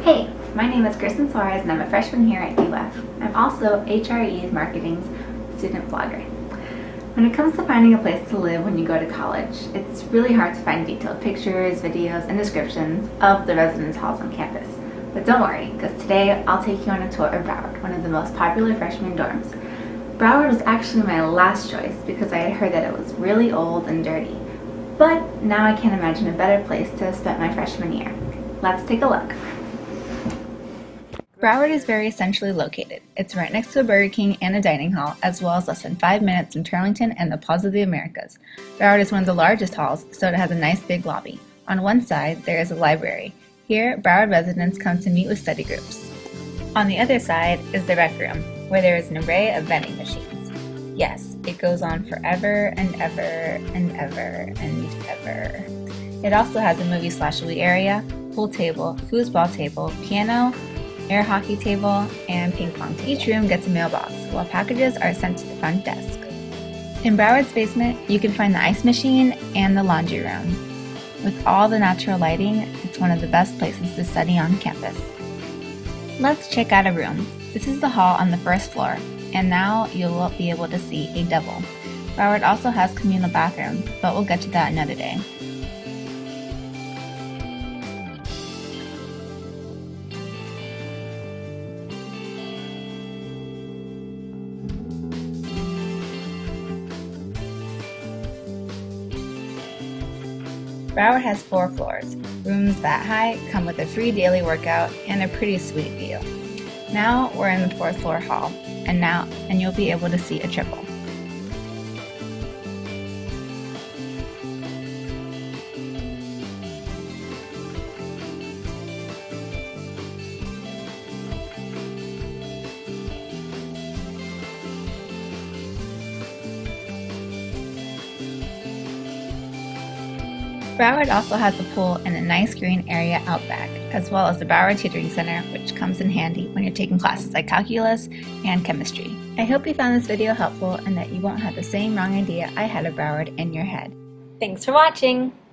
Hey, my name is Kristen Suarez and I'm a freshman here at UF. I'm also HRE's Marketing's student blogger. When it comes to finding a place to live when you go to college, it's really hard to find detailed pictures, videos, and descriptions of the residence halls on campus. But don't worry, because today I'll take you on a tour of Broward, one of the most popular freshman dorms. Broward was actually my last choice because I had heard that it was really old and dirty. But now I can't imagine a better place to have spent my freshman year. Let's take a look. Broward is very centrally located. It's right next to a Burger King and a dining hall, as well as less than 5 minutes from Turlington and the Plaza of the Americas. Broward is one of the largest halls, so it has a nice big lobby. On one side, there is a library. Here, Broward residents come to meet with study groups. On the other side is the rec room, where there is an array of vending machines. Yes, it goes on forever and ever and ever and ever. It also has a movie/movie area, pool table, foosball table, piano, air hockey table, and ping pong table. Each room gets a mailbox, while packages are sent to the front desk. In Broward's basement, you can find the ice machine and the laundry room. With all the natural lighting, it's one of the best places to study on campus. Let's check out a room. This is the hall on the first floor, and now you'll be able to see a double. Broward also has communal bathrooms, but we'll get to that another day. Broward has 4 floors. Rooms that high come with a free daily workout and a pretty sweet view. Now we're in the 4th floor hall, and you'll be able to see a triple. Broward also has a pool and a nice green area out back, as well as the Broward Tutoring Center, which comes in handy when you're taking classes like calculus and chemistry. I hope you found this video helpful and that you won't have the same wrong idea I had of Broward in your head. Thanks for watching!